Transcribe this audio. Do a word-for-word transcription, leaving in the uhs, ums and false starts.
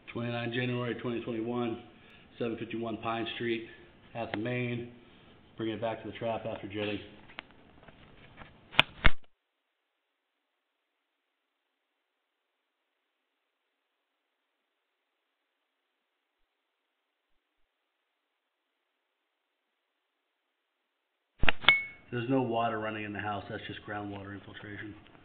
twenty-nine January twenty twenty-one, seven fifty-one Pine Street, at the main. Bring it back to the trap after jetting. There's no water running in the house, that's just groundwater infiltration.